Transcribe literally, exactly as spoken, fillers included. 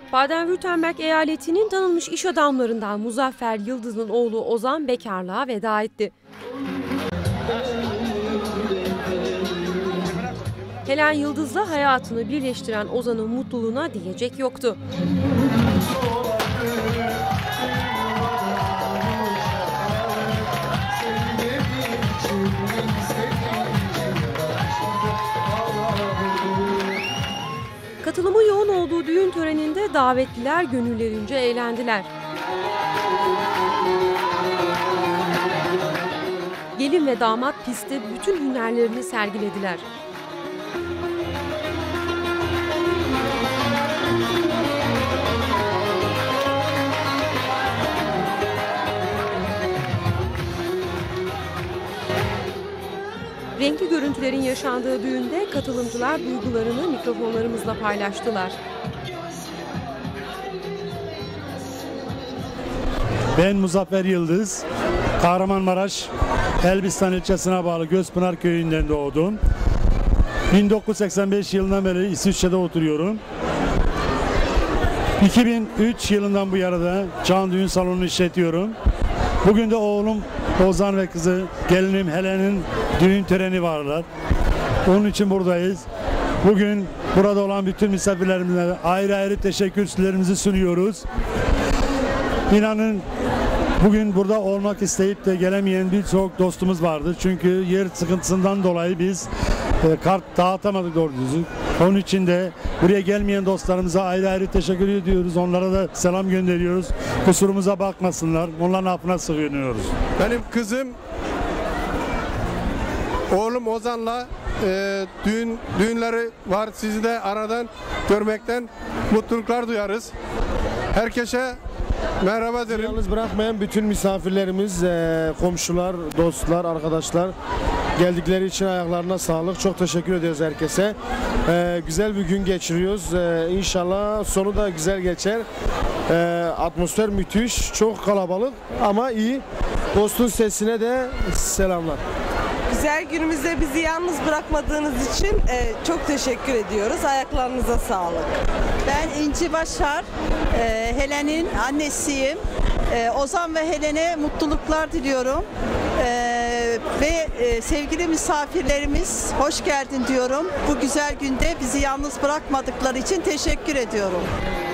Baden-Württemberg eyaletinin tanınmış iş adamlarından Muzaffer Yıldız'ın oğlu Ozan bekarlığa veda etti. Helen Yıldız'la hayatını birleştiren Ozan'ın mutluluğuna diyecek yoktu. Katılımı yoğun olduğu düğün töreninde davetliler gönüllerince eğlendiler. Gelin ve damat pistte bütün hünerlerini sergilediler. Renkli görüntülerin yaşandığı düğünde katılımcılar duygularını mikrofonlarımızla paylaştılar. Ben Muzaffer Yıldız, Kahramanmaraş, Elbistan ilçesine bağlı Gözpınar köyünden doğdum. bin dokuz yüz seksen beş yılından beri İsviçre'de oturuyorum. iki bin üç yılından bu yana da Can Düğün Salonu'nu işletiyorum. Bugün de oğlum Ozan ve kızı gelinim Helen'in düğün töreni varlar. Onun için buradayız. Bugün burada olan bütün misafirlerimize ayrı ayrı teşekkürlerimizi sunuyoruz. İnanın bugün burada olmak isteyip de gelemeyen birçok dostumuz vardı. Çünkü yer sıkıntısından dolayı biz e, kart dağıtamadık doğru düzgün. Onun için de buraya gelmeyen dostlarımıza ayrı ayrı teşekkür ediyoruz. Onlara da selam gönderiyoruz. Kusurumuza bakmasınlar. Onların affına sığınıyoruz. Benim kızım oğlum Ozan'la e, düğün düğünleri var. Sizi de aradan görmekten mutluluklar duyarız. Herkese merhaba derim. Yalnız bırakmayan bütün misafirlerimiz, e, komşular, dostlar, arkadaşlar geldikleri için ayaklarına sağlık. Çok teşekkür ediyoruz herkese. E, güzel bir gün geçiriyoruz. E, İnşallah sonu da güzel geçer. E, atmosfer müthiş, çok kalabalık ama iyi. Dostun sesine de selamlar. Güzel günümüzde bizi yalnız bırakmadığınız için e, çok teşekkür ediyoruz. Ayaklarınıza sağlık. Ben İnci Başar, e, Helen'in annesiyim. E, Ozan ve Helen'e mutluluklar diliyorum. E, ve e, sevgili misafirlerimiz hoş geldin diyorum. Bu güzel günde bizi yalnız bırakmadıkları için teşekkür ediyorum.